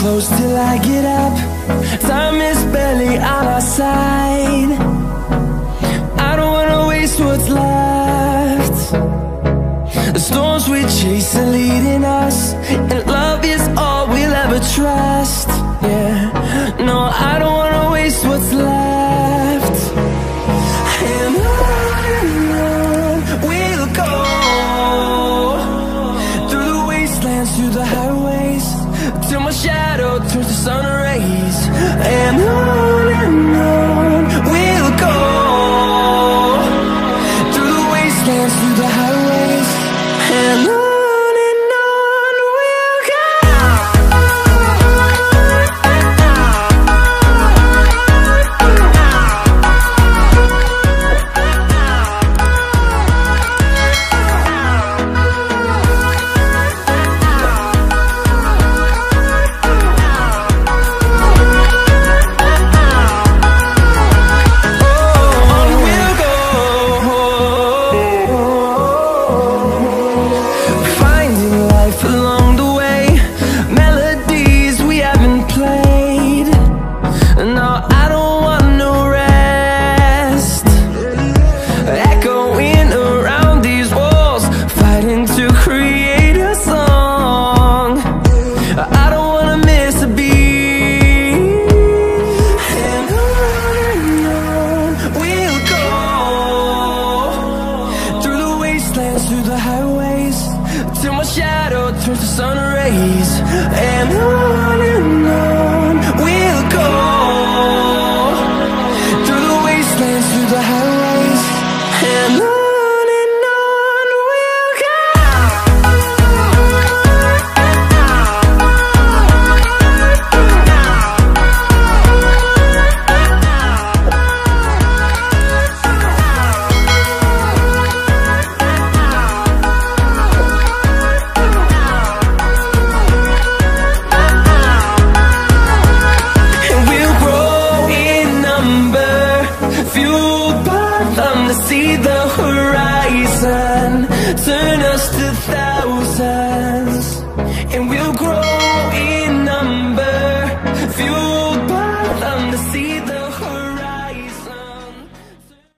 close till I get up. Time is barely on our side. I don't wanna waste what's left. The storms we chase are leading us, and love is all we'll ever trust. Yeah, no, I don't wanna waste what's left. And on we'll go, through the wastelands, through the highways, till my shadow turns to sun rays. And on we'll go, through the wastelands, through the highways, and on we'll go. Through the highways, till my shadow turns to sun rays. And on we'll go, through the wastelands, through the highways, and on we'll go. Fueled by them to see the horizon, turn us to thousands.